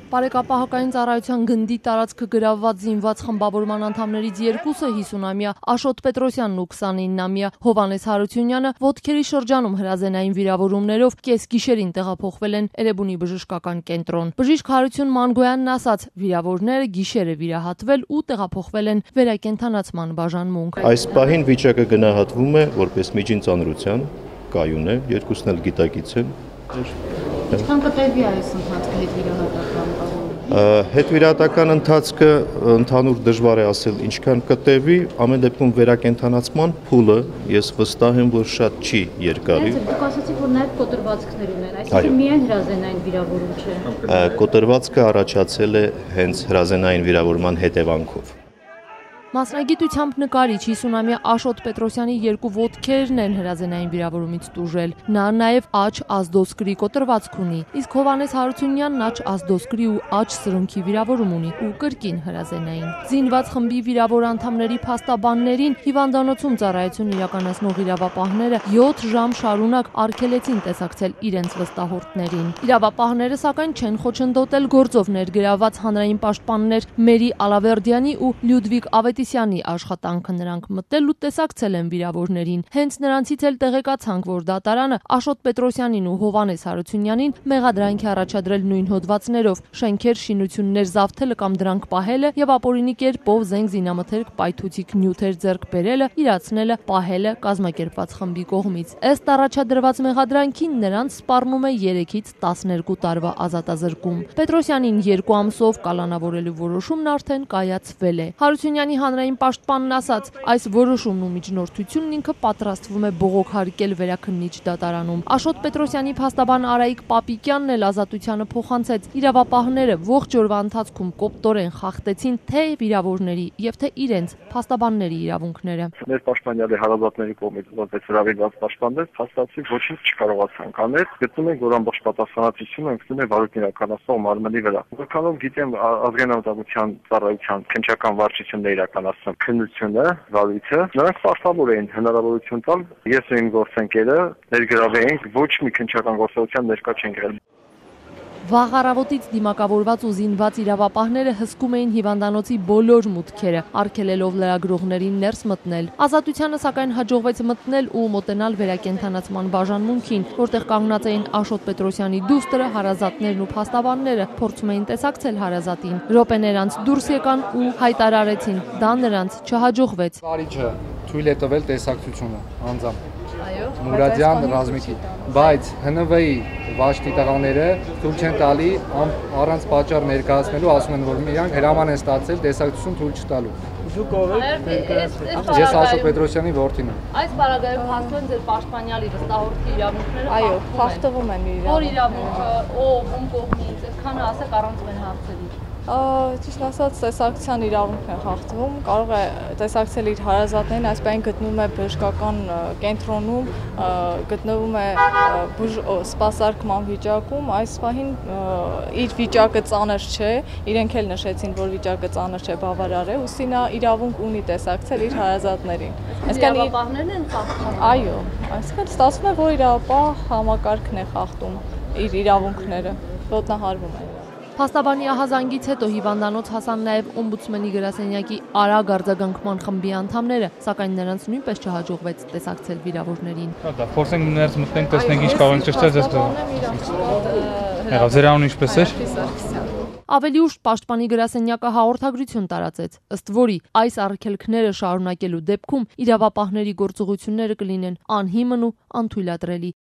Բարեկապահական ծառայության գնդի տարածքը գրավված զինված խմբավորման անդամներից երկուսը 50-ամյա Աշոտ Պետրոսյանն ու 29-ամյա Հովհաննես Հարությունյանը ոտքերի շրջանում հրազենային վիրավորումներով կեսգիշերին տեղափոխվել են Էրեբունի բժշկական կենտրոն։ Բժիշկ Հարություն Մանգոյանն ասաց, վիրավորները գիշերը վիրահատվել ու տեղափոխվել են վերակենդանացման բաժանմունք։ Այս պահին վիճակը գնահատվում է որպես միջին ծանրության, կայուն է, երկուսն էլ գիտակից են։ Ինչքան կտևի այս ընթացքը հետվիրահատական։ Հետվիրահատական ընթացքը ընդհանուր դժվար է ասել ինչքան կտևի, ամեն դեպքում վերակենդանացման փուլը ես վստահ եմ, որ շատ չի երկարի։ Դուք ասացիք, որ նաև կոտրվածքներ ունեն, այսինքն միայն հրազենային վիրավորում չէ։ Կոտրվածքը առաջացել է հենց հրազենային վիրավորման հետևանքով։ Մասնագիտությամբ նկարիչ 50-ամյա Աշոտ Պետրոսյանի երկու ոտքերն են հրազենային վիրավորումից տուժել։ Նա նաև աջ ազդոսկրի կոտրվածք ունի, իսկ Հովհաննես Հարությունյանն աջ ազդոսկրի ու աջ սրունքի վիրավորում ունի ու կրկին հրազենային։ Զինված խմբի վիրավոր անդամների փաստաբաններին հիվանդանոցում ծառայություն իրականացնող իրավապահները 7 ժամ շարունակ արգելեցին տեսակցել իրենց վստահորդներին։ Իրավապահները սակայն չեն խոչընդոտել գործով ներգրավված հանրային պաշտպաններ Մերի Ալավերդյանի ու Լյուդվիգ Ավետիսյանի աշխատանքը նրանք մտել ու տեսակցել են վիրավորներին։ Հենց նրանցից էլ տեղեկացանք, որ դատարանը Աշոտ Պետրոսյանին ու Հովհաննես Հարությունյանին մեղադրանք է առաջադրել նույն հոդվածներով՝ շենքեր, շինություններ զավթելը կամ դրանք պահելը եւ ապօրինի կերպով զենք զինամթերք պայթուցիկ նյութեր ձեռք բերելը, իրացնելը, պահելը կազմակերպված խմբի կողմից։ Ըստ առաջադրված մեղադրանքին նրանց սպառնում է 3-ից 12 տարվա ազատազրկում։ Պետրոսյանին 2 ամսով կալանավորելու որոշումն արդեն կայացվել է։ Հարությունյանի հանրային պաշտպանն ասաց, այս որոշումն ու միջնորդությունն ինքը պատրաստվում է բողոքարկել վերաքննիչ դատարանում։ Աշոտ Պետրոսյանի փաստաբան Արայիկ Պապիկյանն էլ ազատությանը փոխանցեց, իրավապահները ողջ օրվա ընթացքում կոպտորեն խախտեցին թե վիրավորների եւ թե իրենց փաստաբանների իրավունքները։ Մեր պաշտպանյալի հարազատների կողմից որպես հրավիրված պաշտպաններ փաստացի ոչինչ չկարողացան անել, գտնում ենք, որ ամբողջ պատասխանատվությունը ընկնում է վարույթ իրականացնող մարմնի վրա։ Որքանով գիտեմ, ազգային անվտանգության ծառայության քննչական վարչությունն է իրականացնում քննությունը, վարույթը, նրանք պարտավոր էին հնարավորություն տալ, ես ու իմ գործընկերը ներգրավեինք, ոչ մի քննչական գործողության ներկա չենք եղել։ Վաղ առավոտից դիմակավորված ու զինված իրավապահները հսկում էին հիվանդանոցի բոլոր մուտքերը, արգելելով լրագրողներին ներս մտնել։ Ազատությանը սակայն հաջողվեց մտնել ու մոտենալ վերակենդանացման բաժանմունքին, որտեղ կանգնած էին Աշոտ Պետրոսյանի դուստրը, հարազատներն ու փաստաբանները, փորձում էին տեսակցել հարազատին։ Րոպեներ անց դուրս եկան ու հայտարարեցին, դա նրանց չհաջողվեց։ Վարիչը թույլ է տվել տեսակցությունը անձամբ։ Այո, Մուրադյան Ռազմիկի, բայց ՀՆՎ-ի վաշտի տղաները թույլ չեն տալի առանց պատճառ ներկայացնելու, ասում են, որ իրանք հրաման են ստացել տեսակցություն թույլ չտալու։ Դուք ով եք։ Ես Աշոտ Պետրոսյանի որդին եմ։ Այս պարագայում փաստում են ձեր պաշտպանյալի վստահորդի իրավունքները։ Այո, խախտվում են իր Որ իրավունքը, ով, ում կողմից, այդքանը ասեք առանց մեն հարցերի։ Ճիշտ ասած, տեսակցության իրավունքն է խախտվում, կարող է տեսակցել իր հարազատներին, այս պահին գտնվում է բժշկական կենտրոնում, գտնվում է սպասարկման վիճակում, այս պահին իր վիճակը ծանր չէ, իրենք էլ նշեցին, որ վիճակը ծանր չէ, բավարար է, ուստի նա իրավունք ունի տեսակցել իր հարազատներին։ Իրավապահներն են խախտում։ Այո, այսինքն ստացվում է, որ իրավապահ համակարգն է խախտում իր իրավունքները, ոտնահարվում է։ Փաստաբանի ահազանգից հետո հիվանդանոց հասան նաև օմբուդսմենի գրասենյակի արագ արձագանքման խմբի անդամները, սակայն նրանց նույնպես չհաջողվեց տեսակցել վիրավորներին։ Դա փորձենք ներս մտնենք, տեսնենք ինչ կարող ենք ճշտել ձեզ կողմից։ Ձեր անունը ինչպես էր։ Ավելի ուշ պաշտպանի գրասենյակը հաղորդագրություն տարածեց, ըստ որի այս արգելքները շարունակելու դեպքում իրավապահների գործողությունները կլինեն անհիմն ու անթույլատրելի։